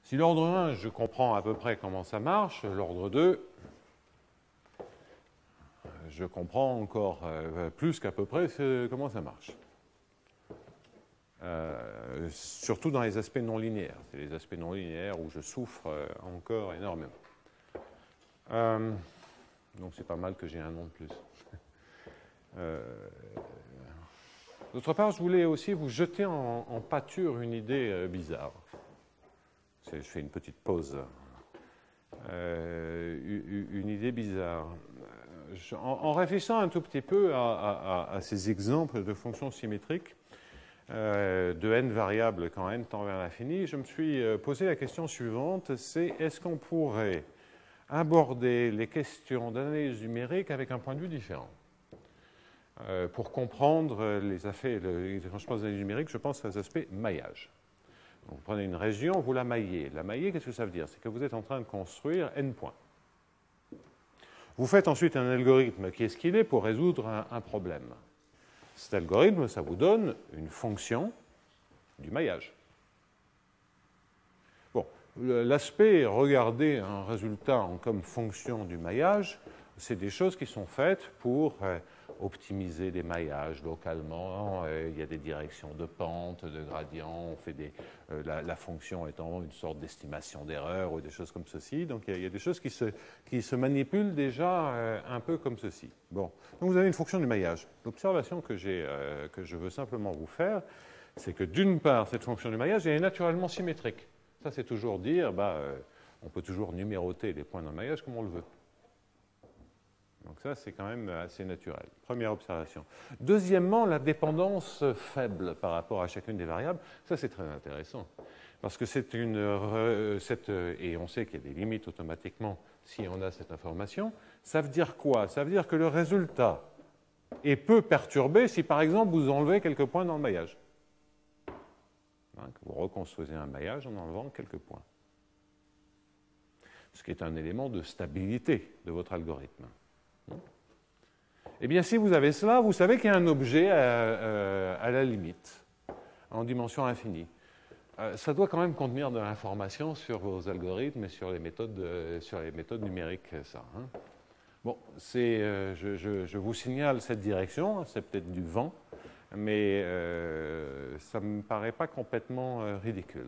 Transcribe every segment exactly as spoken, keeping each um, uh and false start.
Si l'ordre un, je comprends à peu près comment ça marche, l'ordre deux, je comprends encore euh, plus qu'à peu près comment ça marche. Euh, surtout dans les aspects non linéaires. C'est les aspects non linéaires où je souffre euh, encore énormément. Euh, donc c'est pas mal que j'ai un nom de plus. euh, D'autre part, je voulais aussi vous jeter en, en pâture une idée euh, bizarre. Je fais une petite pause. Euh, une idée bizarre. Je, en, en réfléchissant un tout petit peu à, à, à ces exemples de fonctions symétriques, euh, de n variables quand n tend vers l'infini, je me suis posé la question suivante, c'est est-ce qu'on pourrait aborder les questions d'analyse numérique avec un point de vue différent? euh, Pour comprendre les effets, les, quand je pense d'analyse numérique, je pense aux aspects maillage. Donc, vous prenez une région, vous la maillez. La mailler, qu'est-ce que ça veut dire? C'est que vous êtes en train de construire n points. Vous faites ensuite un algorithme qui est ce qu'il est pour résoudre un, un problème. Cet algorithme, ça vous donne une fonction du maillage. Bon, l'aspect regarder un résultat comme fonction du maillage, c'est des choses qui sont faites pour euh, optimiser des maillages localement. Euh, il y a des directions de pente, de gradient, on fait des, euh, la, la fonction étant une sorte d'estimation d'erreur ou des choses comme ceci. Donc il y a, il y a des choses qui se, qui se manipulent déjà euh, un peu comme ceci. Bon, donc vous avez une fonction du maillage. L'observation que, euh, que je veux simplement vous faire, c'est que d'une part, cette fonction du maillage est naturellement symétrique. Ça, c'est toujours dire, bah, euh, on peut toujours numéroter les points dans le maillage comme on le veut. Donc ça, c'est quand même assez naturel. Première observation. Deuxièmement, la dépendance faible par rapport à chacune des variables, ça c'est très intéressant. Parce que c'est une... Euh, cette, et on sait qu'il y a des limites automatiquement si on a cette information. Ça veut dire quoi? Ça veut dire que le résultat est peu perturbé si par exemple vous enlevez quelques points dans le maillage. Hein, que vous reconstruisez un maillage en enlevant quelques points. Ce qui est un élément de stabilité de votre algorithme. Eh bien, si vous avez cela, vous savez qu'il y a un objet à, euh, à la limite, en dimension infinie. Euh, ça doit quand même contenir de l'information sur vos algorithmes et sur les méthodes, euh, sur les méthodes numériques, ça. Hein. Bon, c'est, euh, je, je, je vous signale cette direction, c'est peut-être du vent, mais euh, ça ne me paraît pas complètement euh, ridicule.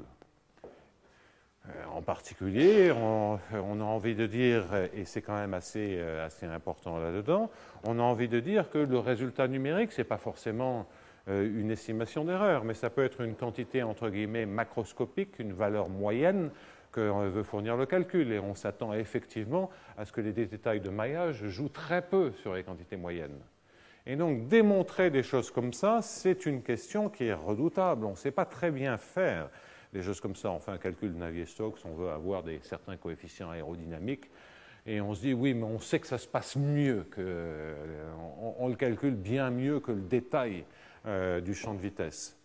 En particulier, on, on a envie de dire, et c'est quand même assez, assez important là-dedans, on a envie de dire que le résultat numérique, ce n'est pas forcément une estimation d'erreur, mais ça peut être une quantité, entre guillemets, macroscopique, une valeur moyenne que veut fournir le calcul. Et on s'attend effectivement à ce que les détails de maillage jouent très peu sur les quantités moyennes. Et donc, démontrer des choses comme ça, c'est une question qui est redoutable. On ne sait pas très bien faire des choses comme ça. On fait un calcul de Navier-Stokes, on veut avoir des, certains coefficients aérodynamiques, et on se dit, oui, mais on sait que ça se passe mieux, que, euh, on, on le calcule bien mieux que le détail euh, du champ de vitesse.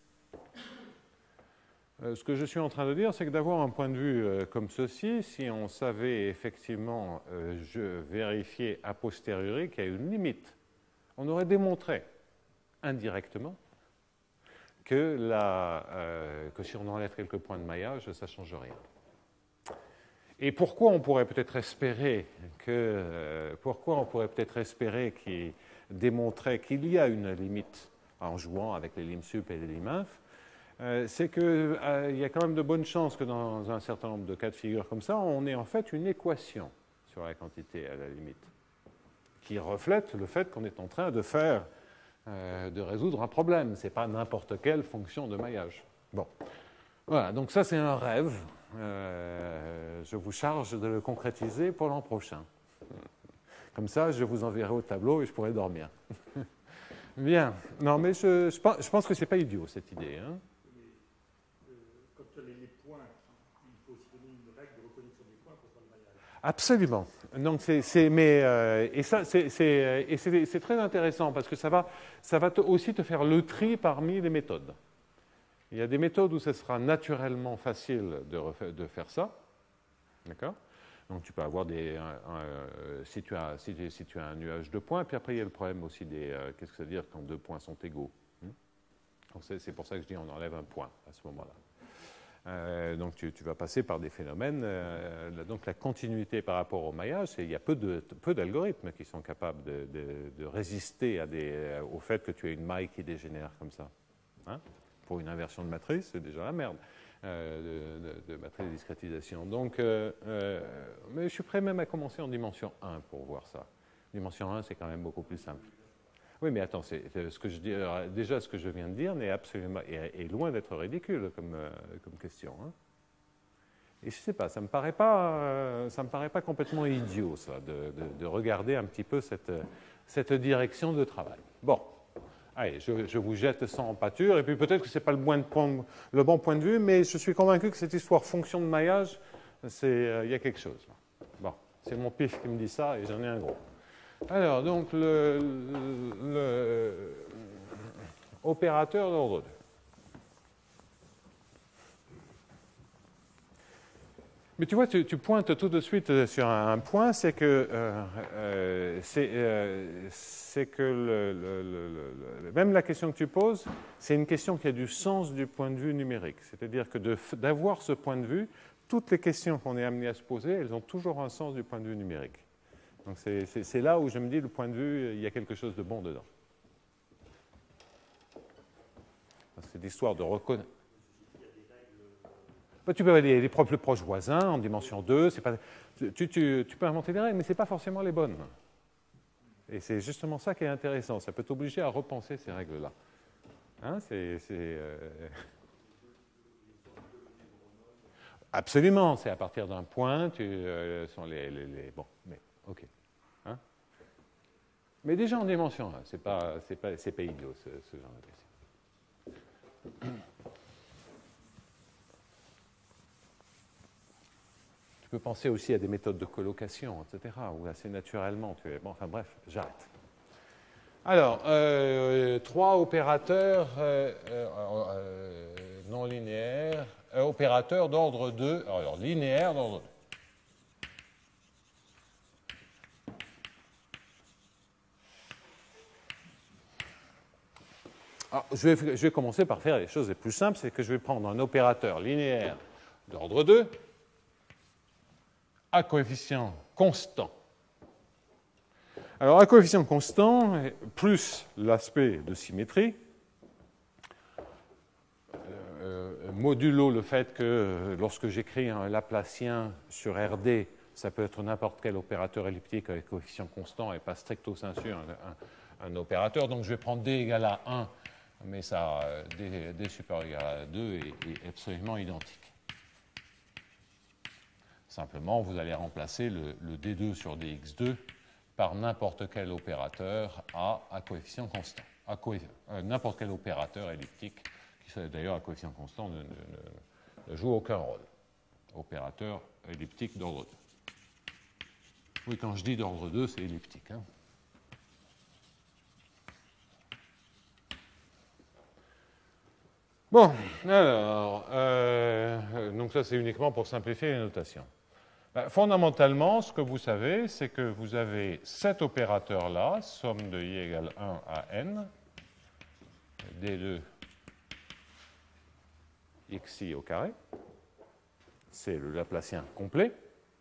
Euh, ce que je suis en train de dire, c'est que d'avoir un point de vue euh, comme ceci, si on savait effectivement euh, je vérifier a posteriori qu'il y a une limite, on aurait démontré indirectement Que, la, euh, que si on enlève quelques points de maillage, ça ne change rien. Et pourquoi on pourrait peut-être espérer que, euh, pourquoi on pourrait peut-être espérer qu'il démontrait qu'il y a une limite en jouant avec les lim sup et les lim inf, euh, c'est qu'il euh, y a quand même de bonnes chances que dans un certain nombre de cas de figure comme ça, on ait en fait une équation sur la quantité à la limite qui reflète le fait qu'on est en train de faire Euh, de résoudre un problème. Ce n'est pas n'importe quelle fonction de maillage. Bon. Voilà, donc ça c'est un rêve. Euh, je vous charge de le concrétiser pour l'an prochain. Comme ça, je vous enverrai au tableau et je pourrai dormir. Bien. Non, mais je, je, pense, je pense que ce n'est pas idiot, cette idée. Hein. Mais, euh, quand tu as les, les points, il faut aussi donner une règle de reconnaissance des points pour faire le maillage. Absolument. Donc c'est, mais, euh, et ça, c'est, c'est, et c'est, c'est très intéressant parce que ça va, ça va te, aussi te faire le tri parmi les méthodes. Il y a des méthodes où ce sera naturellement facile de, refaire, de faire ça. D'accord? Donc tu peux avoir des... Un, un, si, tu as, si, si tu as un nuage de points, puis après il y a le problème aussi des... Euh, qu'est-ce que ça veut dire quand deux points sont égaux? hmm Donc c'est, c'est pour ça que je dis on enlève un point à ce moment-là. Euh, donc tu, tu vas passer par des phénomènes. Euh, donc la continuité par rapport au maillage, il y a peu, de, peu d'algorithmes qui sont capables de, de, de résister à des, au fait que tu aies une maille qui dégénère comme ça. Hein? Pour une inversion de matrice, c'est déjà la merde euh, de, de, de matrice de discrétisation. Donc, euh, euh, mais je suis prêt même à commencer en dimension un pour voir ça. Dimension un, c'est quand même beaucoup plus simple. Oui, mais attends, c'est, ce que je dis, alors, déjà ce que je viens de dire n'est absolument, est, est loin d'être ridicule comme, euh, comme question. Hein. Et je ne sais pas, ça ne me paraît pas, euh, ça me paraît pas complètement idiot, ça, de, de, de regarder un petit peu cette, cette direction de travail. Bon, allez, je, je vous jette ça en pâture, et puis peut-être que ce n'est pas le bon, point, le bon point de vue, mais je suis convaincu que cette histoire fonction de maillage, c'est, euh, y a quelque chose. Bon, c'est mon pif qui me dit ça, et j'en ai un gros. Alors, donc, le, le, le opérateur d'ordre deux. Mais tu vois, tu, tu pointes tout de suite sur un, un point, c'est que, euh, euh, c'est, euh, c'est que le, le, le, le, même la question que tu poses, c'est une question qui a du sens du point de vue numérique. C'est-à-dire que de, d'avoir ce point de vue, toutes les questions qu'on est amené à se poser, elles ont toujours un sens du point de vue numérique. Donc c'est, c'est, c'est là où je me dis, le point de vue, il y a quelque chose de bon dedans. C'est l'histoire de reconnaître. Bah, tu peux avoir des, des plus proches voisins en dimension deux. C'est pas, tu, tu, tu peux inventer des règles, mais ce n'est pas forcément les bonnes. Et c'est justement ça qui est intéressant. Ça peut t'obliger à repenser ces règles-là. Hein, c'est, c'est, euh... Absolument, c'est à partir d'un point, tu euh, sont les, les, les... Bon, mais ok. Hein, mais déjà en dimension un, c'est pas, c'est pas, c'est pas idiot ce, ce genre de question. Tu peux penser aussi à des méthodes de colocation, et cetera, où assez naturellement tu es. Bon, enfin bref, j'arrête. Alors, euh, trois opérateurs euh, euh, euh, non linéaires, euh, opérateurs d'ordre deux, alors linéaire d'ordre deux. Alors, je, vais, je vais commencer par faire les choses les plus simples, c'est que je vais prendre un opérateur linéaire d'ordre deux à coefficient constant. Alors, à coefficient constant, plus l'aspect de symétrie, euh, modulo le fait que lorsque j'écris un Laplacien sur R D, ça peut être n'importe quel opérateur elliptique avec coefficient constant et pas stricto sensu un, un, un opérateur. Donc, je vais prendre D égale à un, mais ça, D, D supérieur égal à deux est, est absolument identique. Simplement, vous allez remplacer le, le D deux sur D X deux par n'importe quel opérateur à, à coefficient constant. À co, euh, n'importe quel opérateur elliptique, qui d'ailleurs à coefficient constant ne, ne, ne joue aucun rôle. Opérateur elliptique d'ordre deux. Oui, quand je dis d'ordre deux, c'est elliptique. Hein. Bon, alors, euh, donc ça c'est uniquement pour simplifier les notations. Ben, fondamentalement, ce que vous savez, c'est que vous avez cet opérateur-là, somme de i égale un à n, d deux xi au carré, c'est le Laplacien complet.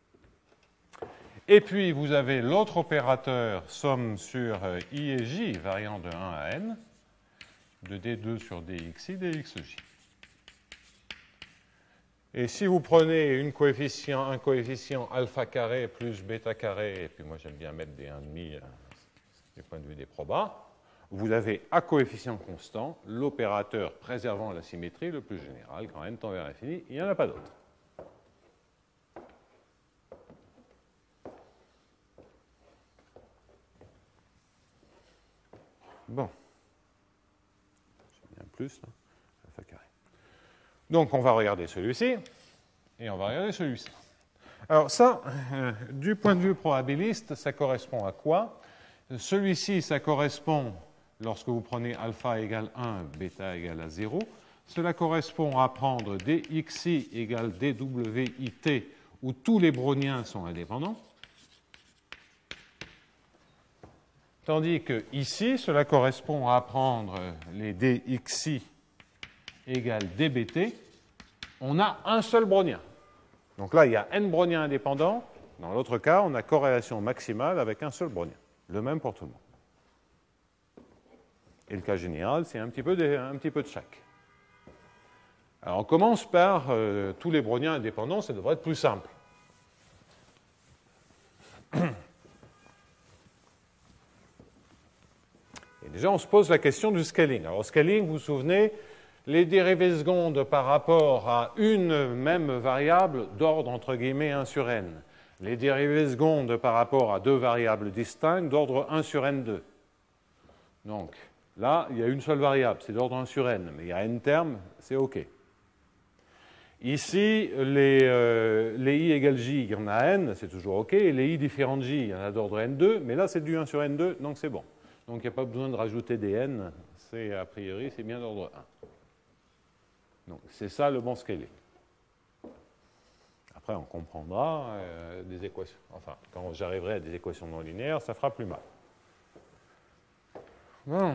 Et puis, vous avez l'autre opérateur, somme sur i et j, variant de un à n, de d deux sur dxi, dxj. Et si vous prenez une coefficient, un coefficient alpha carré plus bêta carré, et puis moi j'aime bien mettre des un virgule cinq du point de vue des probas, vous avez à coefficient constant l'opérateur préservant la symétrie le plus général. Quand n tend vers l'infini, il n'y en a pas d'autre. Bon. J'ai bien plus, là. Alpha carré. Donc, on va regarder celui-ci, et on va regarder celui-ci. Alors ça, euh, du point de vue probabiliste, ça correspond à quoi? Celui-ci, ça correspond, lorsque vous prenez alpha égale un, bêta égale à zéro, cela correspond à prendre dxi égale dwit, où tous les browniens sont indépendants. Tandis que ici, cela correspond à prendre les dxi égale dbt, on a un seul brownien. Donc là, il y a n browniens indépendants. Dans l'autre cas, on a corrélation maximale avec un seul brownien. Le même pour tout le monde. Et le cas général, c'est un petit peu de, un petit peu de chaque. Alors, on commence par euh, tous les browniens indépendants, ça devrait être plus simple. Et déjà, on se pose la question du scaling. Alors, au scaling, vous vous souvenez, les dérivées secondes par rapport à une même variable d'ordre, entre guillemets, un sur n. Les dérivées secondes par rapport à deux variables distinctes d'ordre un sur n deux. Donc, là, il y a une seule variable, c'est d'ordre un sur n, mais il y a n termes, c'est OK. Ici, les, euh, les i égale j, il y en a n, c'est toujours OK, et les i différentes j, il y en a d'ordre n deux, mais là, c'est du un sur n deux, donc c'est bon. Donc, il n'y a pas besoin de rajouter des n, c'est a priori, c'est bien d'ordre un. Donc, c'est ça le bon scaling. Après, on comprendra euh, des équations. Enfin, quand j'arriverai à des équations non linéaires, ça fera plus mal. Bon.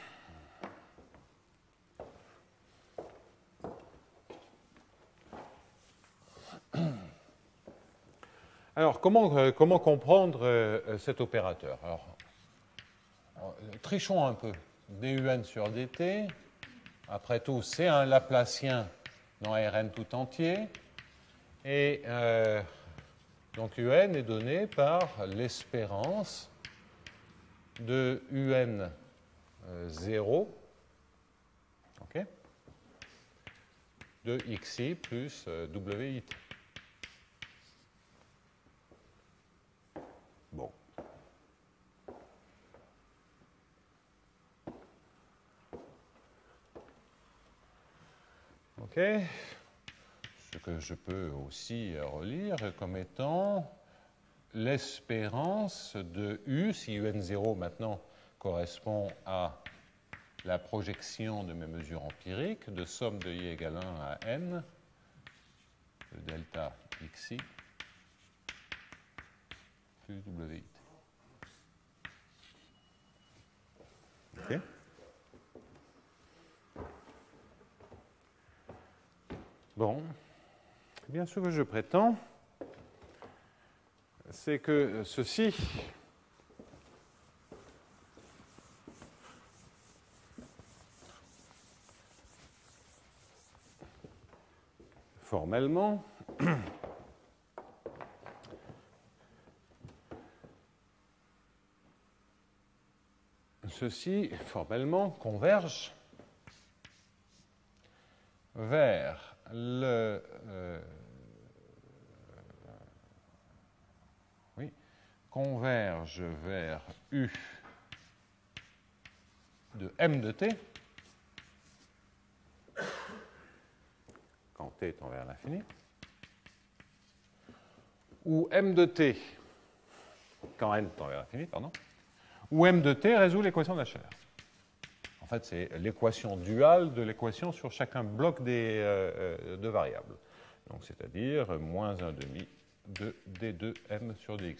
Alors, comment, euh, comment comprendre euh, cet opérateur? Alors, euh, trichons un peu. dun sur dt, après tout, c'est un Laplacien dans Rn tout entier. Et euh, donc, un est donné par l'espérance de un euh, zéro, okay, de xi plus euh, wit. Bon. OK. Ce que je peux aussi relire comme étant l'espérance de U, si un zéro maintenant correspond à la projection de mes mesures empiriques, de somme de i égale un à n, de delta xi plus wit. OK. Bon. Eh bien, ce que je prétends, c'est que ceci formellement ceci formellement converge vers le euh, oui, converge vers U de m de t quand t tend vers l'infini, ou m de t quand n tend vers l'infini, pardon, où m de t résout l'équation d'Asher. En fait, c'est l'équation duale de l'équation sur chacun bloc des euh, deux variables. Donc, c'est-à-dire moins un demi de d deux m sur dx.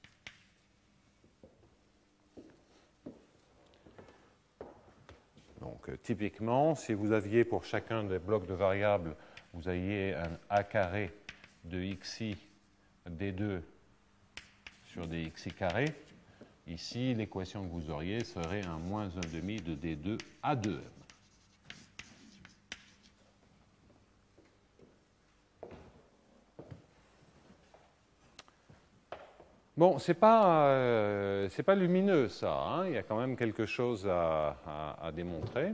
Donc, euh, typiquement, si vous aviez pour chacun des blocs de variables, vous aviez un a carré de xi d deux sur dxi carré, ici, l'équation que vous auriez serait un moins un demi de d deux à deux m. Bon, c'est pas, euh, c'est pas lumineux, ça. Hein, il y a quand même quelque chose à, à, à démontrer.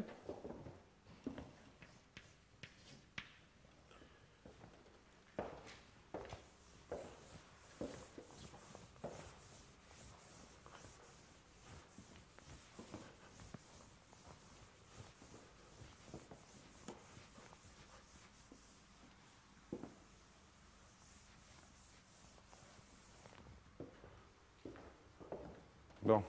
Bon.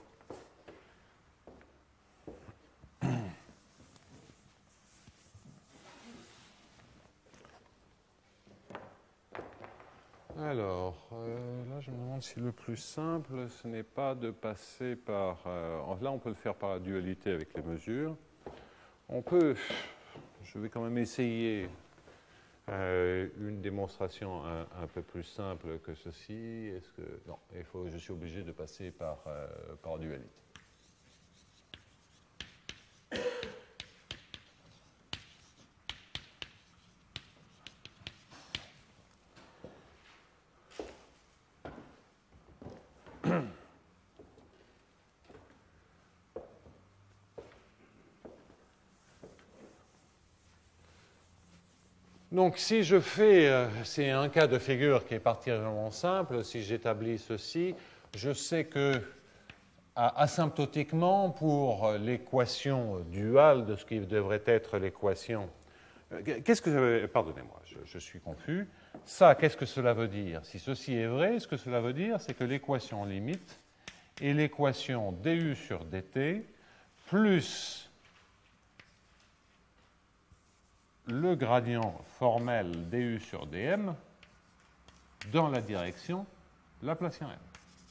Alors, euh, là, je me demande si le plus simple, ce n'est pas de passer par... Euh, là, on peut le faire par la dualité avec les mesures. On peut... Je vais quand même essayer Euh, une démonstration un, un peu plus simple que ceci. Est-ce que non, il faut, je suis obligé de passer par, euh, par dualité. Donc, si je fais, euh, c'est un cas de figure qui est particulièrement simple, si j'établis ceci, je sais que asymptotiquement, pour l'équation duale de ce qui devrait être l'équation, qu'est-ce que, pardonnez-moi, je, je suis confus, ça, qu'est-ce que cela veut dire? Si ceci est vrai, ce que cela veut dire, c'est que l'équation limite est l'équation du sur dt plus le gradient formel du sur dm dans la direction laplacienne m.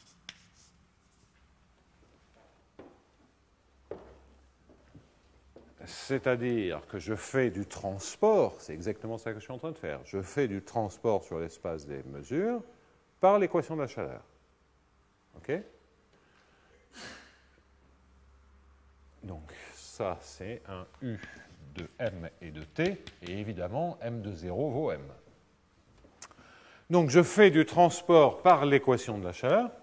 C'est-à-dire que je fais du transport, c'est exactement ça que je suis en train de faire, je fais du transport sur l'espace des mesures par l'équation de la chaleur. OK? Donc ça, c'est un U de M et de T, et évidemment, M de zéro vaut M. Donc je fais du transport par l'équation de la chaleur.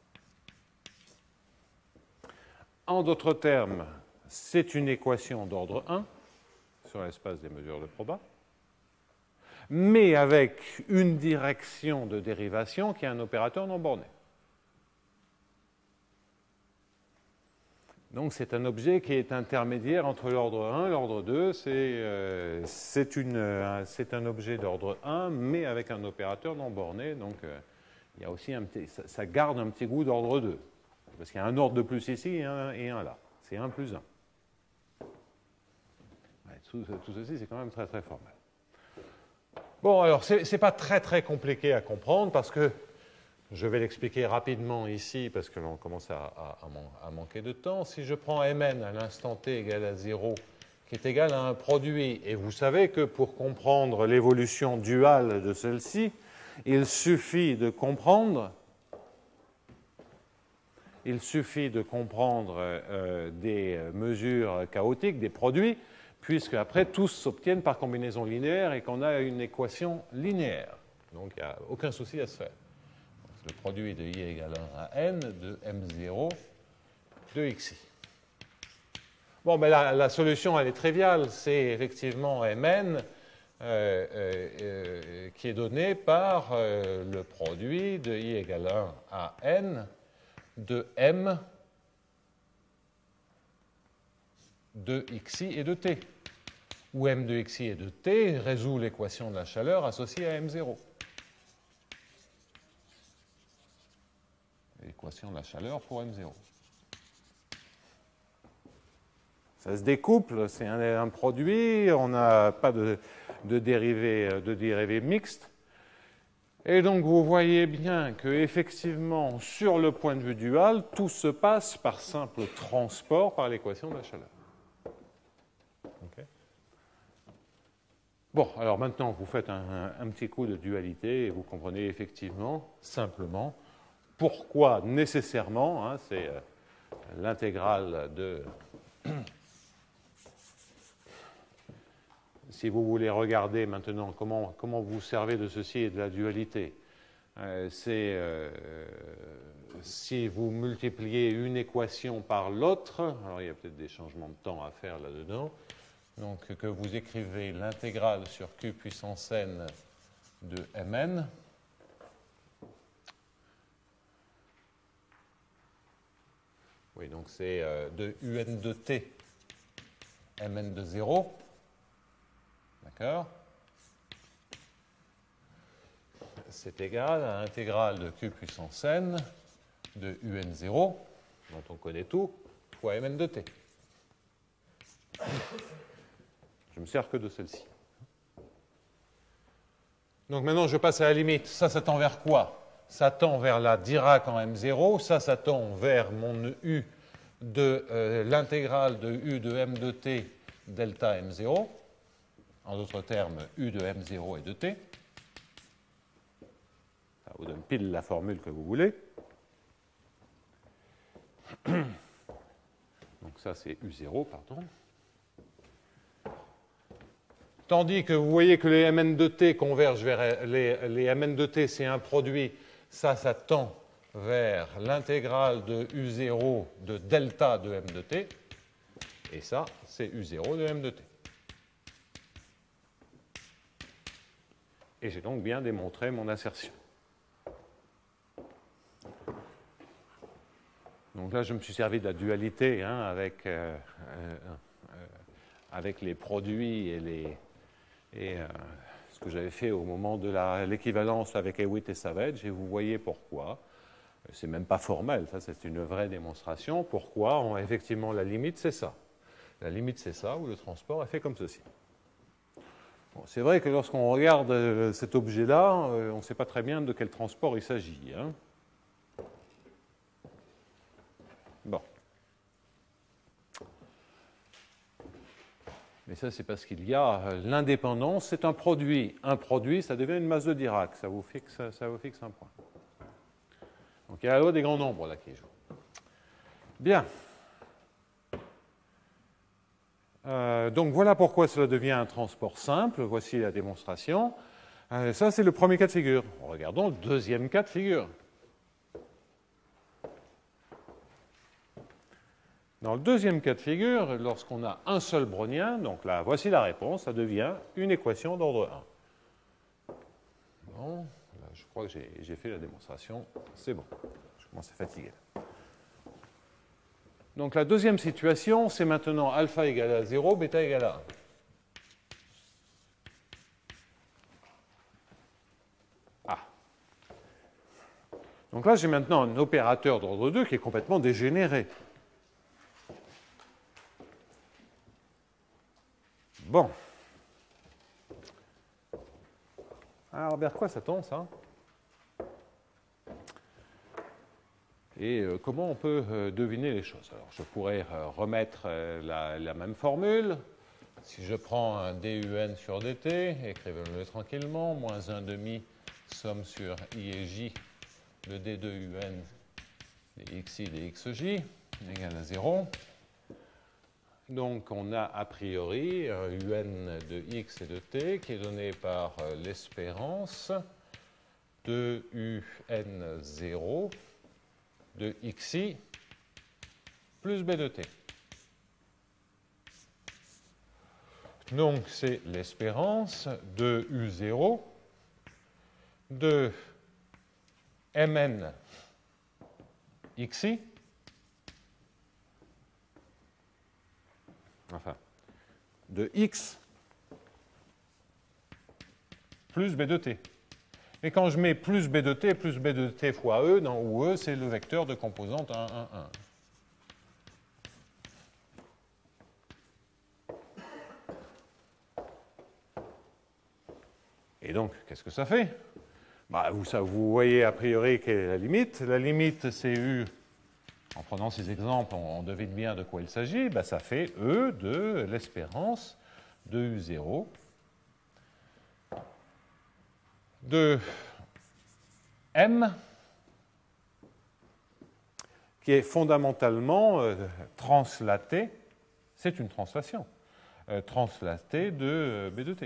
En d'autres termes, c'est une équation d'ordre un sur l'espace des mesures de proba, mais avec une direction de dérivation qui est un opérateur non borné. Donc c'est un objet qui est intermédiaire entre l'ordre un et l'ordre deux. C'est euh, euh, un objet d'ordre un, mais avec un opérateur non borné. Donc euh, il y a aussi un petit, ça, ça garde un petit goût d'ordre deux. Parce qu'il y a un ordre de plus ici et un, et un là. C'est un plus un. Ouais, tout, tout ceci, c'est quand même très très formel. Bon, alors, ce n'est pas très très compliqué à comprendre parce que je vais l'expliquer rapidement ici parce que l'on commence à, à, à manquer de temps. Si je prends Mn à l'instant t égal à zéro, qui est égal à un produit, et vous savez que pour comprendre l'évolution duale de celle-ci, il suffit de comprendre, il suffit de comprendre euh, des mesures chaotiques, des produits, puisque après tous s'obtiennent par combinaison linéaire et qu'on a une équation linéaire. Donc il n'y a aucun souci à se faire. Le produit de i égale un à n de m zéro de xi. Bon, mais la, la solution, elle est triviale. C'est effectivement Mn euh, euh, euh, qui est donné par euh, le produit de i égale un à n de m de xi et de t, où m de xi et de t résout l'équation de la chaleur associée à m zéro. L'équation de la chaleur pour m zéro. Ça se découple, c'est un, un produit, on n'a pas de, de dérivée de dérivée mixte. Et donc vous voyez bien qu'effectivement, sur le point de vue dual, tout se passe par simple transport par l'équation de la chaleur. Okay. Bon, alors maintenant vous faites un, un, un petit coup de dualité et vous comprenez effectivement, simplement, pourquoi nécessairement, hein, c'est euh, l'intégrale de... Si vous voulez regarder maintenant comment, comment vous servez de ceci et de la dualité, euh, c'est euh, si vous multipliez une équation par l'autre, alors il y a peut-être des changements de temps à faire là-dedans, donc que vous écrivez l'intégrale sur q puissance n de Mn, oui, donc c'est euh, de un de t, Mn de zéro, d'accord? C'est égal à l'intégrale de q puissance n de un zéro, dont on connaît tout, fois Mn de t. Je me sers que de celle-ci. Donc maintenant, je passe à la limite. Ça, ça tend vers quoi? Ça tend vers la Dirac en m zéro. Ça, ça tend vers mon u de euh, l'intégrale de u de m de t delta m zéro. en d'autres termes, U de M zéro et de T. Ça vous donne pile la formule que vous voulez. Donc ça, c'est U zéro, pardon. Tandis que vous voyez que les Mn de T convergent vers les, les Mn de T, c'est un produit, ça, ça tend vers l'intégrale de U zéro de delta de M de T, et ça, c'est U zéro de M de T. Et j'ai donc bien démontré mon assertion. Donc là, je me suis servi de la dualité hein, avec, euh, euh, euh, avec les produits et, les, et euh, ce que j'avais fait au moment de l'équivalence avec Hewitt et Savage, et vous voyez pourquoi. C'est même pas formel, ça c'est une vraie démonstration. Pourquoi on, effectivement, la limite, c'est ça. La limite, c'est ça, où le transport est fait comme ceci. Bon, c'est vrai que lorsqu'on regarde euh, cet objet-là, euh, on ne sait pas très bien de quel transport il s'agit. Hein. Bon. Mais ça, c'est parce qu'il y a euh, l'indépendance, c'est un produit. Un produit, ça devient une masse de Dirac, ça vous fixe, ça vous fixe un point. Donc il y a la loi des grands nombres là qui joue. Bien. Euh, donc voilà pourquoi cela devient un transport simple. Voici la démonstration. Euh, ça, c'est le premier cas de figure. Regardons le deuxième cas de figure. Dans le deuxième cas de figure, lorsqu'on a un seul brownien, donc là, voici la réponse, ça devient une équation d'ordre un. Bon, là, je crois que j'ai fait la démonstration. C'est bon. Je commence à fatiguer. Donc la deuxième situation, c'est maintenant alpha égale à zéro, bêta égale à un. Ah. Donc là, j'ai maintenant un opérateur d'ordre deux qui est complètement dégénéré. Bon. Alors, vers quoi ça tend, ça? Et euh, comment on peut euh, deviner les choses? Alors, je pourrais euh, remettre euh, la, la même formule. Si je prends un dun sur dt, écrivons-le tranquillement, moins un demi somme sur i et j de d deux un des xi des xj égale à zéro. Donc, on a a priori un un de x et de t qui est donné par euh, l'espérance de un zéro de xi plus b de t. Donc, c'est l'espérance de u zéro de mn xi, enfin, de x plus b de t. Et quand je mets plus b de t plus b de t fois e, dans où e, c'est le vecteur de composante un, un, un. Et donc, qu'est-ce que ça fait? Bah, vous, ça, vous voyez a priori quelle est la limite. La limite, c'est u. En prenant ces exemples, on, on devine bien de quoi il s'agit. Bah, ça fait e de l'espérance de u zéro de m, qui est fondamentalement euh, translaté, c'est une translation, euh, translaté de euh, b de t.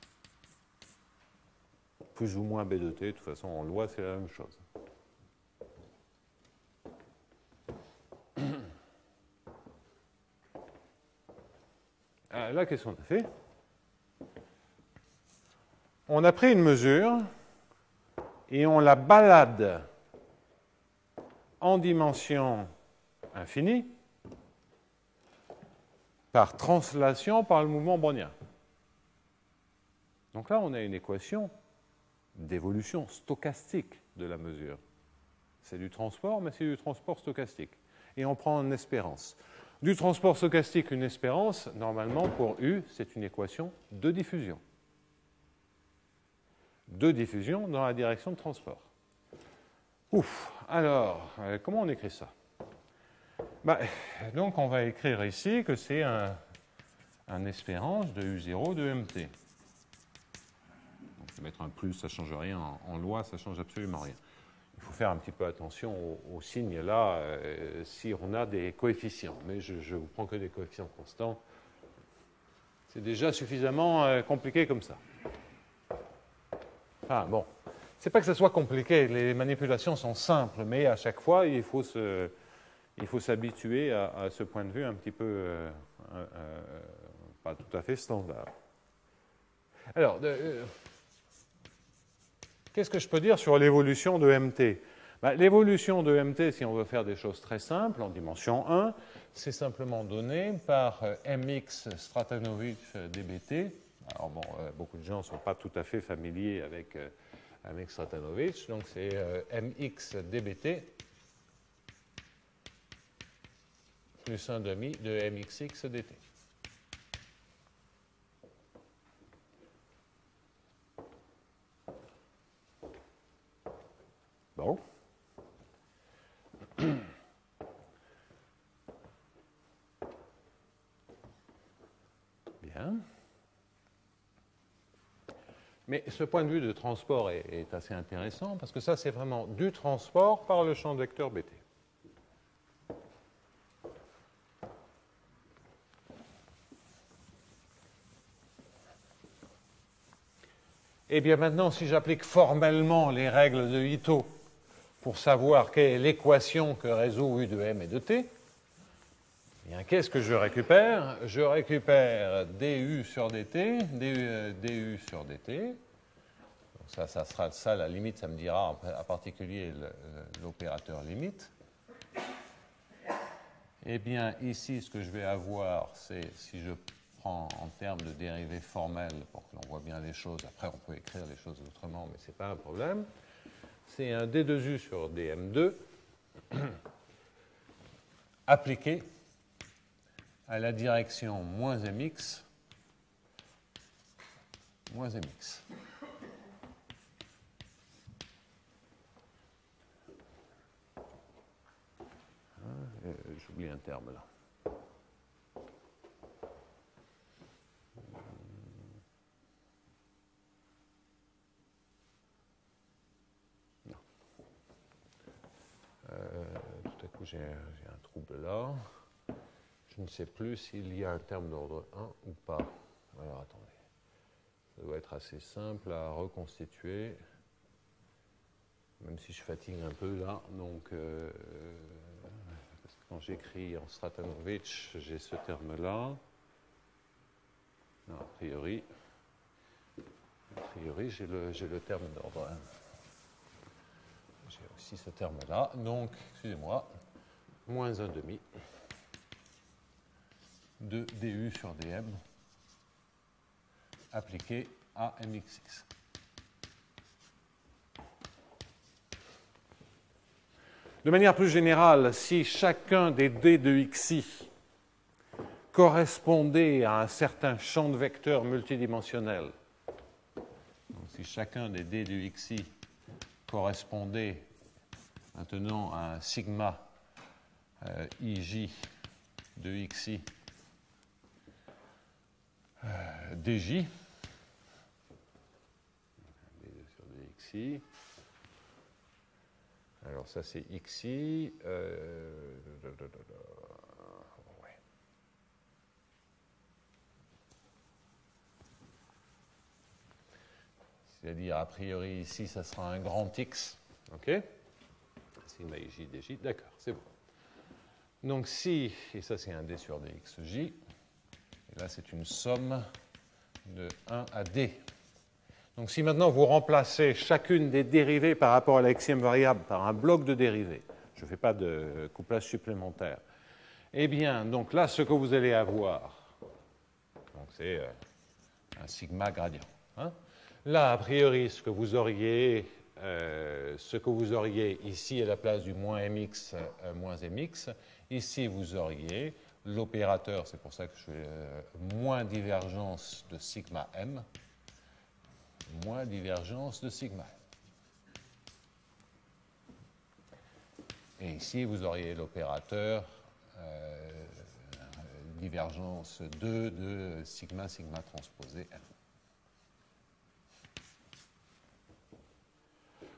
Plus ou moins b de t, de toute façon, en loi, c'est la même chose. Là, qu'est-ce qu'on a fait? On a pris une mesure et on la balade en dimension infinie par translation par le mouvement brownien. Donc là, on a une équation d'évolution stochastique de la mesure. C'est du transport, mais c'est du transport stochastique. Et on prend une espérance. Du transport stochastique, une espérance, normalement, pour U, c'est une équation de diffusion. De diffusion dans la direction de transport. Ouf. Alors, euh, comment on écrit ça? Bah, donc, on va écrire ici que c'est un, un espérance de U zéro de M T. mettre un plus, ça ne change rien. En, en loi, ça ne change absolument rien. Il faut faire un petit peu attention aux, aux signes là, euh, si on a des coefficients. Mais je ne vous prends que des coefficients constants. C'est déjà suffisamment euh, compliqué comme ça. Enfin, bon. C'est pas que ça soit compliqué. Les manipulations sont simples, mais à chaque fois, il faut se... Il faut s'habituer à, à ce point de vue un petit peu, euh, euh, pas tout à fait standard. Alors, euh, qu'est-ce que je peux dire sur l'évolution de M T? Ben, l'évolution de M T, si on veut faire des choses très simples, en dimension un, c'est simplement donné par euh, mx Stratanovich dbt. Alors bon, euh, beaucoup de gens ne sont pas tout à fait familiers avec euh, mx Stratanovich, donc c'est euh, mx dbt plus un demi de mxx dt. Bon. Bien. Mais ce point de vue de transport est, est assez intéressant parce que ça, c'est vraiment du transport par le champ de vecteur bt. Et bien maintenant, si j'applique formellement les règles de Ito pour savoir quelle est l'équation que résout U de M et de T, bien qu'est-ce que je récupère? Je récupère du sur dt, du, du sur dt. Donc ça, ça sera ça, la limite, ça me dira en particulier l'opérateur limite. Et bien ici, ce que je vais avoir, c'est si je en termes de dérivée formelle, pour que l'on voit bien les choses. Après, on peut écrire les choses autrement, mais ce n'est pas un problème. C'est un d deux u sur dm deux appliqué à la direction moins mx moins mx. Euh, J'oublie un terme là. Euh, tout à coup, j'ai un trouble là. Je ne sais plus s'il y a un terme d'ordre un ou pas. Alors, attendez. Ça doit être assez simple à reconstituer, même si je fatigue un peu là. Donc, euh, parce que quand j'écris en Stratanovich, j'ai ce terme-là. Non, a priori, a priori j'ai le, j'ai le terme d'ordre un. J'ai aussi ce terme-là, donc, excusez-moi, moins un demi de du sur dm appliqué à mxx. De manière plus générale, si chacun des d de xi correspondait à un certain champ de vecteurs multidimensionnel, donc si chacun des d de xi correspondait maintenant à un sigma euh, ij de xi euh, dj, d deux sur dxi, alors ça c'est xi, euh, ouais. C'est-à-dire a priori ici ça sera un grand x, ok? Sigma ij dj, d'accord, c'est bon. Donc si, et ça c'est un d sur dxj, et là c'est une somme de un à d. Donc si maintenant vous remplacez chacune des dérivées par rapport à la xième variable par un bloc de dérivées, je ne fais pas de couplage supplémentaire, eh bien donc là ce que vous allez avoir, c'est euh, un sigma gradient. Hein. Là a priori ce que vous auriez Euh, ce que vous auriez ici à la place du moins mx euh, moins mx, ici vous auriez l'opérateur, c'est pour ça que je fais euh, moins divergence de sigma m, moins divergence de sigma m. Et ici vous auriez l'opérateur euh, divergence deux de sigma sigma transposé m.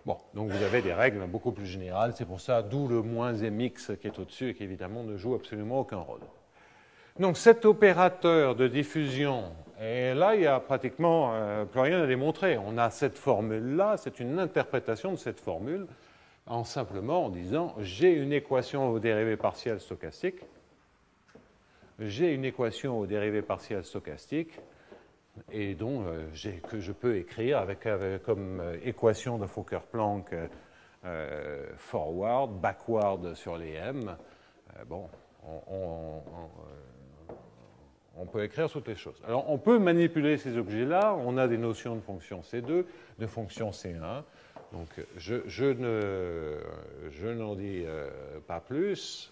Bon, donc vous avez des règles beaucoup plus générales, c'est pour ça, d'où le moins mx qui est au-dessus et qui évidemment ne joue absolument aucun rôle. Donc cet opérateur de diffusion, et là il n'y a pratiquement euh, plus rien à démontrer. On a cette formule-là, c'est une interprétation de cette formule, en simplement en disant j'ai une équation aux dérivées partielles stochastiques, j'ai une équation aux dérivées partielles stochastiques, et donc euh, que je peux écrire avec, avec comme euh, équation de Fokker-Planck euh, forward, backward sur les m. Euh, bon, on, on, on, euh, on peut écrire toutes les choses. Alors, on peut manipuler ces objets-là. On a des notions de fonction C deux, de fonction C un. Donc, je, je ne, je n'en dis euh, pas plus,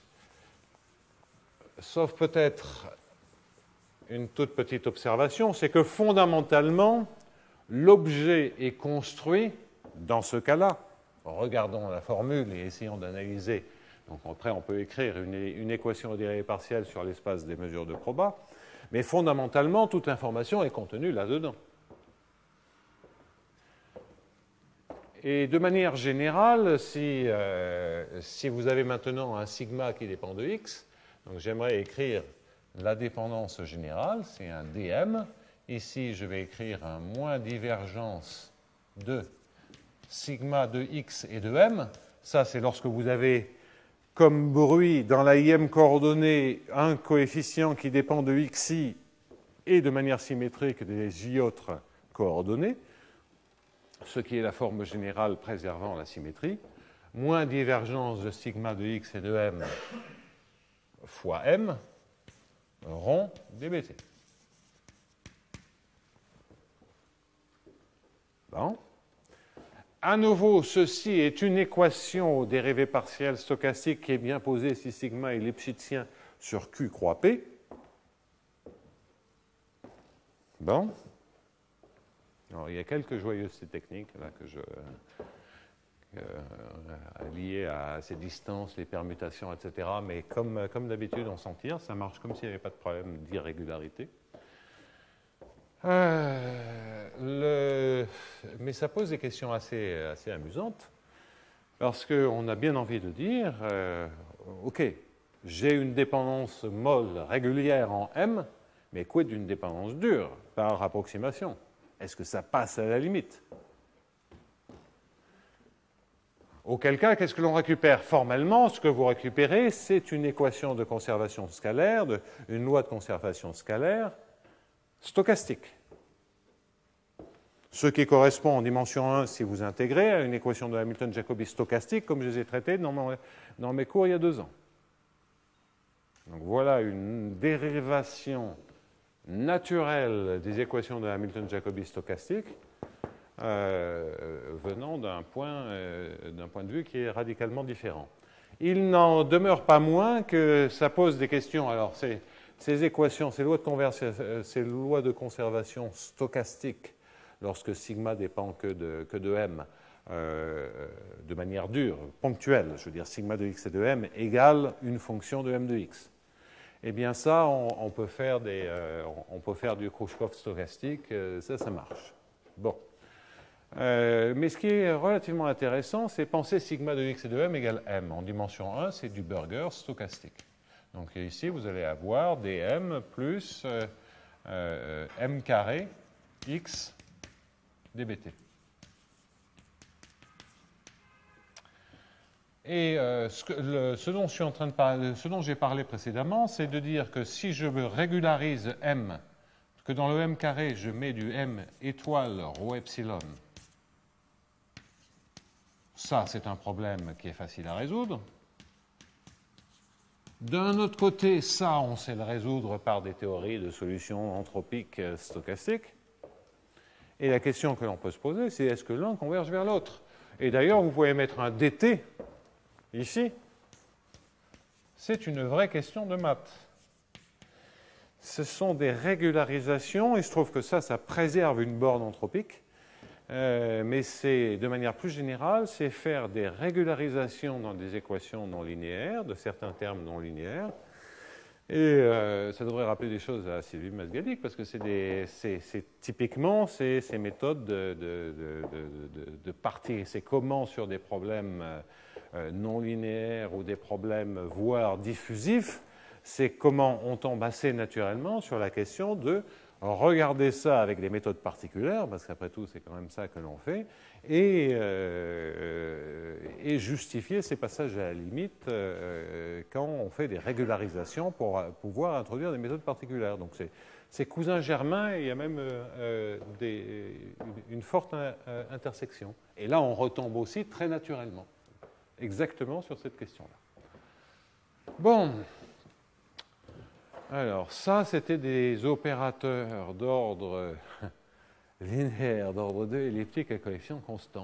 sauf peut-être une toute petite observation, c'est que fondamentalement, l'objet est construit dans ce cas-là. Regardons la formule et essayons d'analyser. Donc après, on peut écrire une, une équation aux dérivées partielles sur l'espace des mesures de proba, mais fondamentalement, toute l'information est contenue là-dedans. Et de manière générale, si, euh, si vous avez maintenant un sigma qui dépend de x, donc j'aimerais écrire la dépendance générale, c'est un dm. Ici, je vais écrire un moins divergence de sigma de x et de m. Ça, c'est lorsque vous avez comme bruit dans la im coordonnée un coefficient qui dépend de xi et de manière symétrique des j autres coordonnées, ce qui est la forme générale préservant la symétrie, moins divergence de sigma de x et de m fois m, rond dbt. Bon. À nouveau, ceci est une équation aux dérivées partielles stochastiques qui est bien posée si sigma est lipschitzien sur Q croix P. Bon. Alors, il y a quelques joyeusetés techniques là, que je, euh, liées à ces distances, les permutations, et cetera. Mais comme, comme d'habitude, on s'en tire. Ça marche comme s'il n'y avait pas de problème d'irrégularité. Euh, le... Mais ça pose des questions assez, assez amusantes, parce qu'on a bien envie de dire, euh, OK, j'ai une dépendance molle régulière en M, mais quid d'une dépendance dure par approximation? Est-ce que ça passe à la limite? Auquel cas, qu'est-ce que l'on récupère? Formellement, ce que vous récupérez, c'est une équation de conservation scalaire, de, une loi de conservation scalaire, stochastique. Ce qui correspond en dimension un, si vous intégrez, à une équation de Hamilton-Jacobi stochastique, comme je les ai traitées dans, mon, dans mes cours il y a deux ans. Donc voilà une dérivation naturelle des équations de Hamilton-Jacobi stochastique euh, venant d'un point, euh, d'un point de vue qui est radicalement différent. Il n'en demeure pas moins que ça pose des questions. Alors, ces, ces équations, ces lois de, conversion, ces lois de conservation stochastique, lorsque sigma dépend que de, que de m, euh, de manière dure, ponctuelle, je veux dire sigma de x et de m égale une fonction de m de x. Eh bien ça, on, on, peut, faire des, euh, on peut faire du Krouchkov stochastique, euh, ça, ça marche. Bon. Euh, mais ce qui est relativement intéressant, c'est penser sigma de x et de m égale m. En dimension un, c'est du Burger stochastique. Donc ici, vous allez avoir dm plus euh, euh, m carré x dbt. Et euh, ce, que, le, ce dont je suis en train de parler, ce dont j'ai parlé précédemment, c'est de dire que si je régularise m, que dans le m carré, je mets du m étoile rho epsilon, ça, c'est un problème qui est facile à résoudre. D'un autre côté, ça, on sait le résoudre par des théories de solutions anthropiques stochastiques. Et la question que l'on peut se poser, c'est est-ce que l'un converge vers l'autre? Et d'ailleurs, vous pouvez mettre un dt ici. C'est une vraie question de maths. Ce sont des régularisations, et je trouve que ça, ça préserve une borne anthropique. Euh, mais c'est, de manière plus générale, c'est faire des régularisations dans des équations non linéaires, de certains termes non linéaires, Et euh, ça devrait rappeler des choses à Sylvie Masgadic, parce que c'est des, c'est, c'est, typiquement c'est ces méthodes de, de, de, de, de partie. C'est comment sur des problèmes euh, non linéaires ou des problèmes voire diffusifs, c'est comment on tombe assez naturellement sur la question de regarder ça avec des méthodes particulières, parce qu'après tout c'est quand même ça que l'on fait, et, euh, et justifier ces passages à la limite euh, quand on fait des régularisations pour pouvoir introduire des méthodes particulières. Donc c'est, c'est cousin germain, et il y a même euh, des, une forte euh, intersection. Et là on retombe aussi très naturellement, exactement sur cette question-là. Bon. Alors, ça, c'était des opérateurs d'ordre linéaire, d'ordre deux, elliptique à coefficient constant.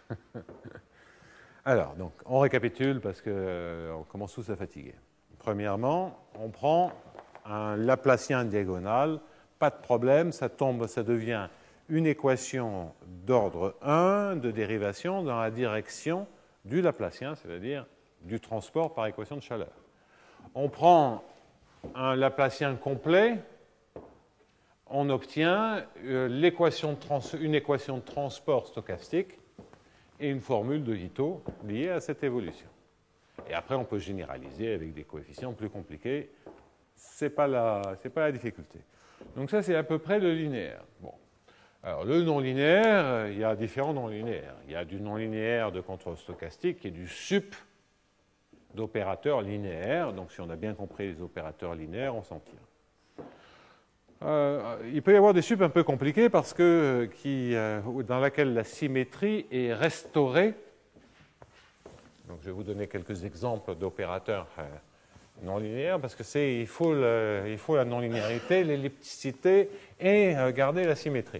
Alors, donc, on récapitule parce qu'on euh, commence tous à fatiguer. Premièrement, on prend un Laplacien diagonal, pas de problème, ça tombe, ça devient une équation d'ordre un de dérivation dans la direction du Laplacien, c'est-à-dire du transport par équation de chaleur. On prend un Laplacien complet, on obtient euh, l'équation de trans, une équation de transport stochastique et une formule de Ito liée à cette évolution. Et après, on peut généraliser avec des coefficients plus compliqués. Ce n'est pas la, c'est pas la difficulté. Donc ça, c'est à peu près le linéaire. Bon. Alors, le non-linéaire, il y a différents non-linéaires. Il y a du non-linéaire de contrôle stochastique et du sup d'opérateurs linéaires. Donc, si on a bien compris les opérateurs linéaires, on s'en tire. Euh, il peut y avoir des sup un peu compliqués parce que, qui, euh, dans laquelle la symétrie est restaurée. Donc, je vais vous donner quelques exemples d'opérateurs euh, non linéaires parce que c'est, il faut, le, il faut la non-linéarité, l'ellipticité et euh, garder la symétrie.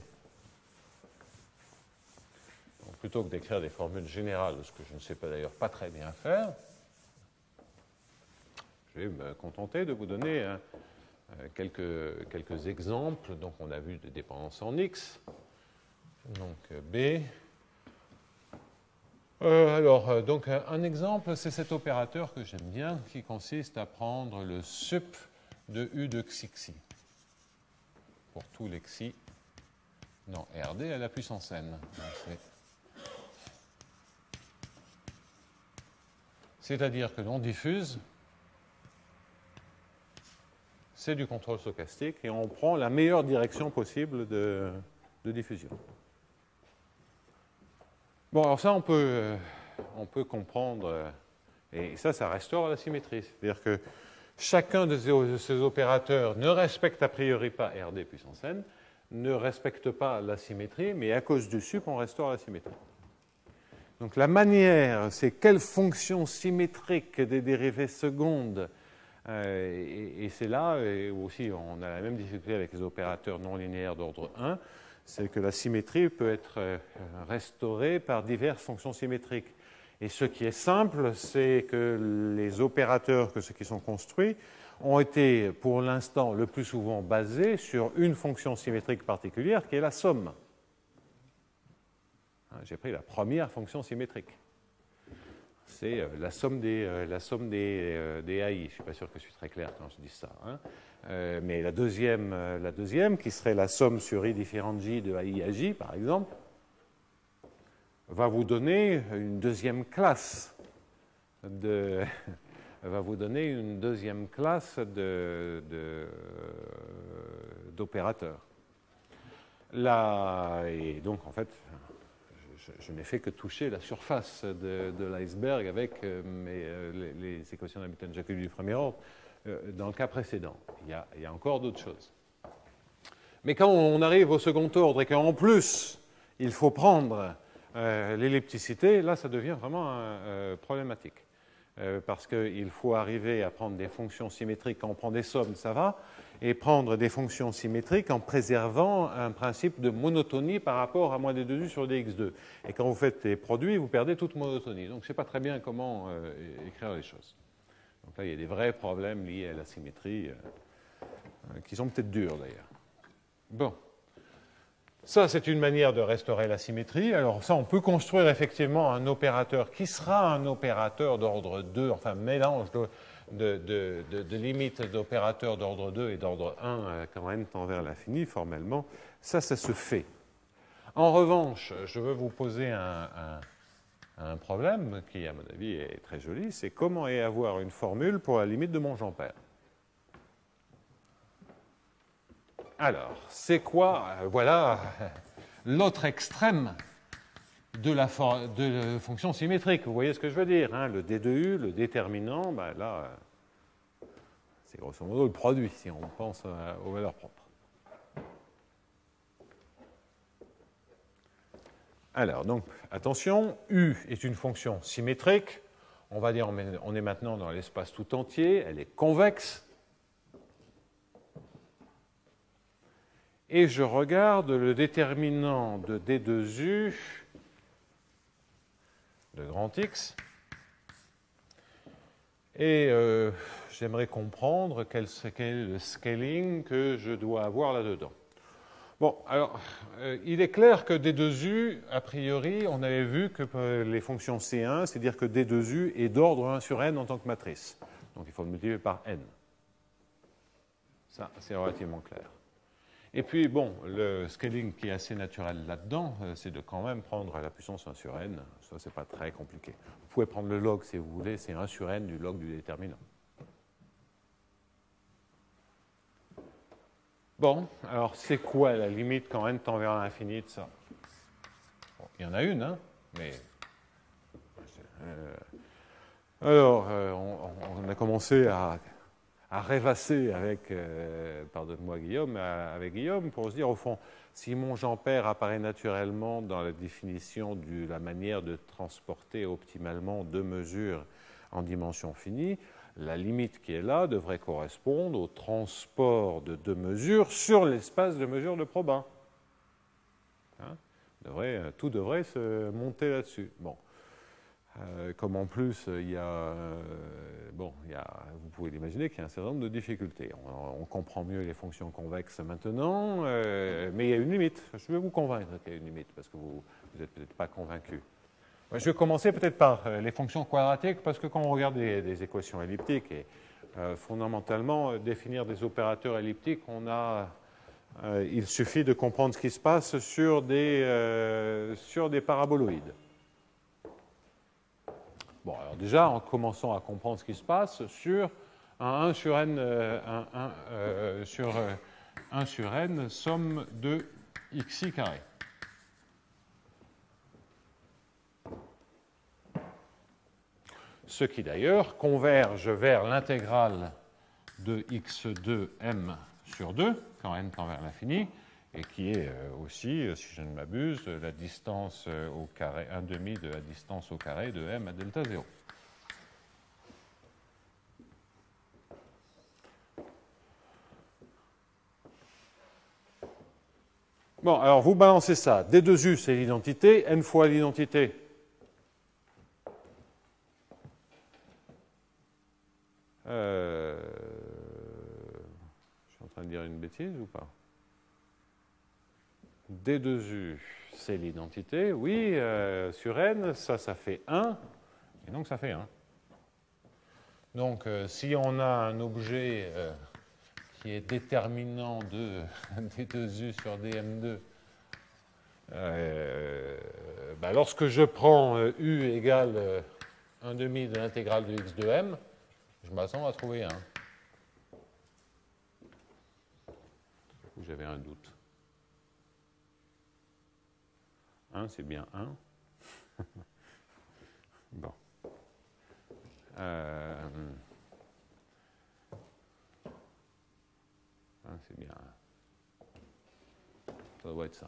Donc, plutôt que d'écrire des formules générales, ce que je ne sais pas d'ailleurs pas très bien faire, je vais me contenter de vous donner hein, quelques, quelques exemples. Donc, on a vu des dépendances en X. Donc, B. Euh, alors, donc, un exemple, c'est cet opérateur que j'aime bien, qui consiste à prendre le sup de U de xi xi. Pour tous les xi dans R D à la puissance n. C'est-à-dire que l'on diffuse, c'est du contrôle stochastique, et on prend la meilleure direction possible de, de diffusion. Bon, alors ça, on peut, on peut comprendre, et ça, ça restaure la symétrie. C'est-à-dire que chacun de ces, ces opérateurs ne respecte a priori pas R D puissance n, ne respecte pas la symétrie, mais à cause du sup, on restaure la symétrie. Donc la manière, c'est quelle fonction symétrique des dérivées secondes. Euh, et, et c'est là et aussi on a la même difficulté avec les opérateurs non linéaires d'ordre un, c'est que la symétrie peut être euh, restaurée par diverses fonctions symétriques. Et ce qui est simple, c'est que les opérateurs, que ceux qui sont construits, ont été pour l'instant le plus souvent basés sur une fonction symétrique particulière qui est la somme. Hein, j'ai pris la première fonction symétrique. C'est la somme des, euh, la somme des, euh, des A I. Je ne suis pas sûr que je suis très clair quand je dis ça. Hein. Euh, mais la deuxième, euh, la deuxième, qui serait la somme sur I différente J de A I à J, par exemple, va vous donner une deuxième classe de, va vous donner une deuxième classe de, de, d'opérateurs. Là, et donc, en fait, je, je n'ai fait que toucher la surface de, de l'iceberg avec euh, mes, euh, les, les équations d'Hamilton-Jacobi du premier ordre euh, dans le cas précédent. Il y a, il y a encore d'autres choses. Mais quand on arrive au second ordre et qu'en plus, il faut prendre euh, l'ellipticité, là, ça devient vraiment euh, problématique. Euh, parce qu'il faut arriver à prendre des fonctions symétriques. Quand on prend des sommes, ça va, et prendre des fonctions symétriques en préservant un principe de monotonie par rapport à moins d deux u sur d x deux. Et quand vous faites des produits, vous perdez toute monotonie. Donc, je ne sais pas très bien comment euh, écrire les choses. Donc là, il y a des vrais problèmes liés à la symétrie, euh, qui sont peut-être durs d'ailleurs. Bon. Ça, c'est une manière de restaurer la symétrie. Alors ça, on peut construire effectivement un opérateur qui sera un opérateur d'ordre deux, enfin mélange de, de, de, de limites d'opérateurs d'ordre deux et d'ordre un euh, quand n tend vers l'infini, formellement, ça, ça se fait. En revanche, je veux vous poser un, un, un problème qui, à mon avis, est très joli, c'est comment avoir une formule pour la limite de Monge-Ampère. Alors, c'est quoi, euh, voilà, l'autre extrême de la, for de la fonction symétrique. Vous voyez ce que je veux dire, hein, le D de U, le déterminant, ben là, euh, c'est grosso modo le produit, si on pense euh, aux valeurs propres. Alors, donc, attention, U est une fonction symétrique. On va dire on est maintenant dans l'espace tout entier, elle est convexe. Et je regarde le déterminant de D deux U de grand X. Et euh, j'aimerais comprendre quel, quel est le scaling que je dois avoir là-dedans. Bon, alors, euh, il est clair que D deux U, a priori, on avait vu que euh, les fonctions C un, c'est-à-dire que D deux U est d'ordre un sur n en tant que matrice. Donc, il faut le multiplier par n. Ça, c'est relativement clair. Et puis, bon, le scaling qui est assez naturel là-dedans, euh, c'est de quand même prendre la puissance un sur n. Ça, c'est pas très compliqué. Vous pouvez prendre le log si vous voulez, c'est un sur n du log du déterminant. Bon, alors c'est quoi la limite quand n tend vers l'infini de ça? Bon, il y en a une, hein, mais... Euh, alors, euh, on, on a commencé à, à rêvasser avec, euh, pardonne-moi Guillaume, avec Guillaume, pour se dire, au fond, si Monge-Ampère apparaît naturellement dans la définition de la manière de transporter optimalement deux mesures en dimension finie, la limite qui est là devrait correspondre au transport de deux mesures sur l'espace de mesure de Probin. Hein, devrait, tout devrait se monter là-dessus. Bon. Euh, comme en plus, il y a, euh, bon, il y a, vous pouvez l'imaginer qu'il y a un certain nombre de difficultés. On, on comprend mieux les fonctions convexes maintenant, euh, mais il y a une limite. Je vais vous convaincre qu'il y a une limite, parce que vous n'êtes peut-être pas convaincu. Je vais commencer peut-être par les fonctions quadratiques, parce que quand on regarde des, des équations elliptiques, et euh, fondamentalement, euh, définir des opérateurs elliptiques, on a, euh, il suffit de comprendre ce qui se passe sur des, euh, sur des paraboloïdes. Bon, alors déjà, en commençant à comprendre ce qui se passe sur un un sur n, euh, un, un, euh, sur euh, un sur n, somme de xi carré. Ce qui d'ailleurs converge vers l'intégrale de x deux m sur deux, quand n tend vers l'infini, et qui est aussi, si je ne m'abuse, la distance au carré, un demi de la distance au carré de m à delta zéro. Bon, alors vous balancez ça. D deux U, c'est l'identité, n fois l'identité. Euh, je suis en train de dire une bêtise ou pas? D deux U, c'est l'identité. Oui, euh, sur n, ça, ça fait un. Et donc, ça fait un. Donc, euh, si on a un objet euh, qui est déterminant de D deux U sur D M deux, euh, bah, lorsque je prends euh, U égale euh, un demi de l'intégrale de x de m, je m'attends à trouver un. J'avais un doute. un, c'est bien un. Bon. Euh, un, c'est bien un. Ça doit être ça.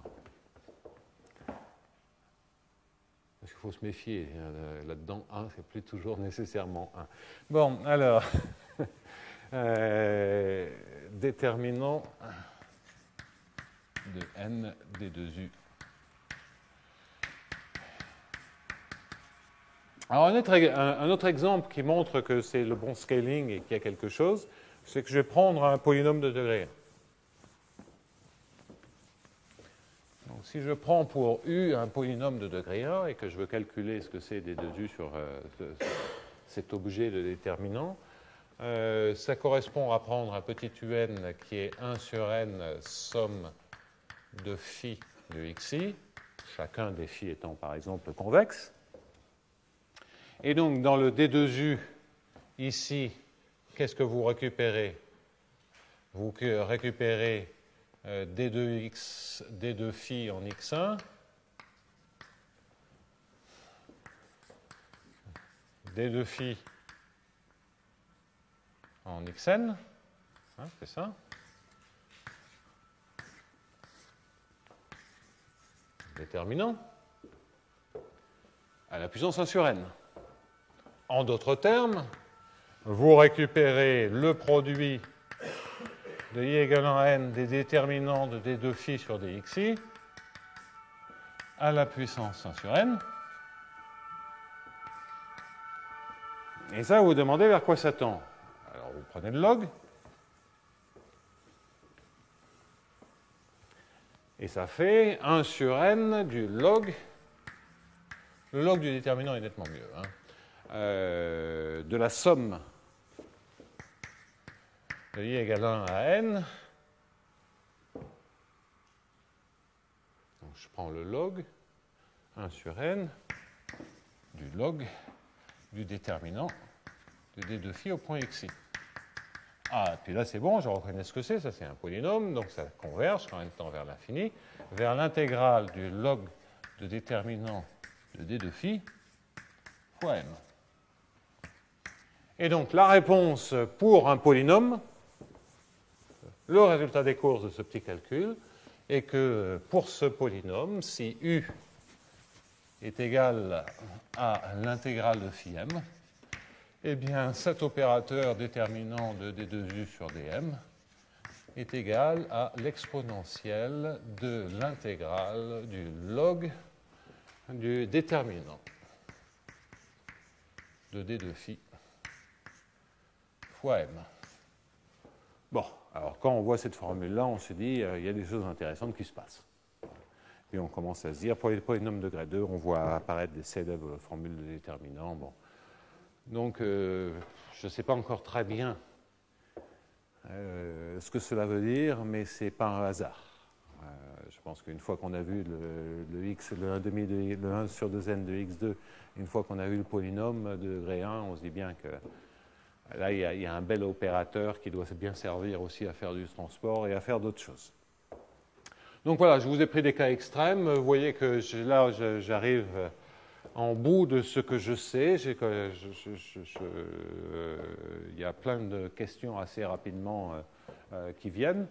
Parce qu'il faut se méfier. Là-dedans, un, c'est plus toujours nécessairement un. Bon, alors, euh, déterminant de n D deux U. Alors, un autre, un autre exemple qui montre que c'est le bon scaling et qu'il y a quelque chose, c'est que je vais prendre un polynôme de degré. Donc, si je prends pour U un polynôme de degré un et que je veux calculer ce que c'est D deux U sur euh, ce, cet objet de déterminant, Euh, ça correspond à prendre un petit un qui est un sur n somme de phi de xi, chacun des phi étant par exemple convexe. Et donc dans le D deux U, ici, qu'est-ce que vous récupérez? Vous récupérez euh, D deux X, D deux phi en x un, D deux phi en xn, hein, c'est ça. Déterminant à la puissance un sur n. En d'autres termes, vous récupérez le produit de i égalant à n des déterminants de d deux phi sur dxi à la puissance un sur n. Et ça, vous vous demandez vers quoi ça tend. Alors, vous prenez le log. Et ça fait un sur n du log. Le log du déterminant est nettement mieux. Hein, euh, de la somme de i égale un à n. Donc, je prends le log, un sur n, du log du déterminant de d deux phi au point xi. Ah, et puis là, c'est bon, je reconnais ce que c'est, ça c'est un polynôme, donc ça converge quand même tend vers l'infini, vers l'intégrale du log de déterminant de d deux phi fois m. Et donc, la réponse pour un polynôme, le résultat des courses de ce petit calcul, est que pour ce polynôme, si u est égal à l'intégrale de phi m, eh bien, cet opérateur déterminant de d deux u sur dm est égal à l'exponentielle de l'intégrale du log du déterminant de d deux phi fois m. Bon, alors quand on voit cette formule-là, on se dit euh, il y a des choses intéressantes qui se passent. Puis on commence à se dire, pour les polynômes de degré deux, on voit apparaître des célèbres formules de déterminants. Bon. Donc, euh, je ne sais pas encore très bien euh, ce que cela veut dire, mais ce n'est pas un hasard. Euh, je pense qu'une fois qu'on a vu le, le x, le un, demi de, le un sur deux n de x deux, une fois qu'on a vu le polynôme de degré un, on se dit bien que là, il y a, il y a un bel opérateur qui doit bien servir aussi à faire du transport et à faire d'autres choses. Donc voilà, je vous ai pris des cas extrêmes. Vous voyez que je, là, j'arrive en bout de ce que je sais. Je, je, je, je, euh, il y a plein de questions assez rapidement euh, euh, qui viennent.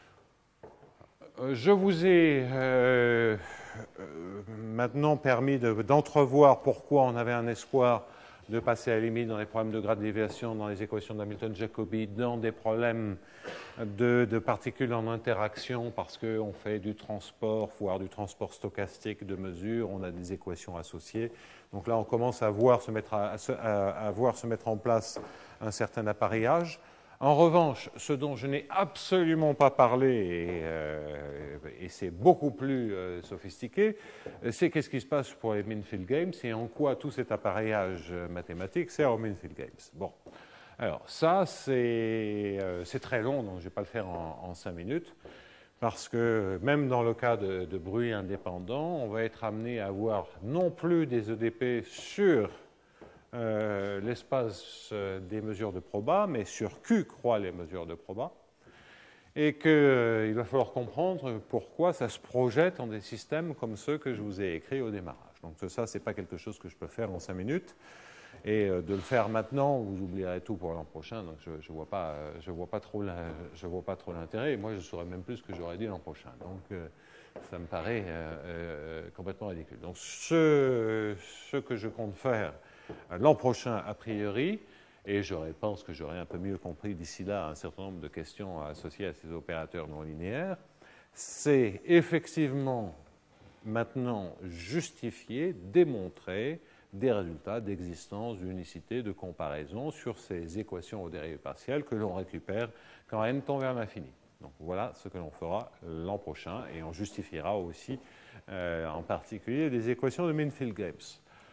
Je vous ai euh, euh, maintenant permis d'entrevoir de, pourquoi on avait un espoir de passer à la limite dans les problèmes de grade de déviation, dans les équations d'Hamilton-Jacobi, dans des problèmes de, de particules en interaction, parce qu'on fait du transport, voire du transport stochastique de mesure, on a des équations associées. Donc là, on commence à voir se mettre, à, à, à voir se mettre en place un certain appareillage. En revanche, ce dont je n'ai absolument pas parlé, et, euh, et c'est beaucoup plus euh, sophistiqué, c'est qu'est-ce qui se passe pour les Minfield Games et en quoi tout cet appareillage mathématique sert aux Minfield Games. Bon, alors ça, c'est euh, très long, donc je ne vais pas le faire en, en cinq minutes, parce que même dans le cas de, de bruit indépendant, on va être amené à avoir non plus des E D P sur Euh, l'espace euh, des mesures de proba, mais sur Q croît les mesures de proba, et qu'il euh, va falloir comprendre pourquoi ça se projette en des systèmes comme ceux que je vous ai écrits au démarrage. Donc ça, ce n'est pas quelque chose que je peux faire en cinq minutes, et euh, de le faire maintenant, vous oublierez tout pour l'an prochain, donc je ne vois pas, je vois pas trop l'intérêt, et moi je ne saurais même plus ce que j'aurais dit l'an prochain. Donc euh, ça me paraît euh, euh, complètement ridicule. Donc ce, ce que je compte faire l'an prochain, a priori, et je pense que j'aurai un peu mieux compris d'ici là un certain nombre de questions associées à ces opérateurs non linéaires, c'est effectivement maintenant justifier, démontrer des résultats d'existence, d'unicité, de comparaison sur ces équations aux dérivées partielles que l'on récupère quand n tend vers l'infini. Donc voilà ce que l'on fera l'an prochain, et on justifiera aussi euh, en particulier des équations de Minfield-Games.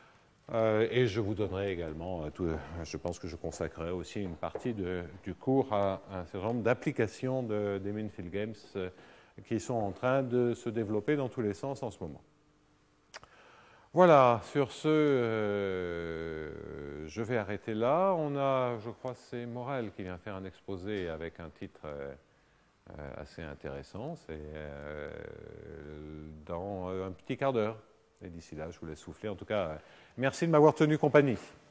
Euh, et je vous donnerai également, euh, tout, je pense que je consacrerai aussi une partie de, du cours à, à un certain nombre d'applications de, des Minfield Games euh, qui sont en train de se développer dans tous les sens en ce moment. Voilà, sur ce, euh, je vais arrêter là. On a, je crois, c'est Morel qui vient faire un exposé avec un titre euh, assez intéressant. C'est euh, dans un petit quart d'heure. Et d'ici là, je vous laisse souffler. En tout cas, merci de m'avoir tenu compagnie.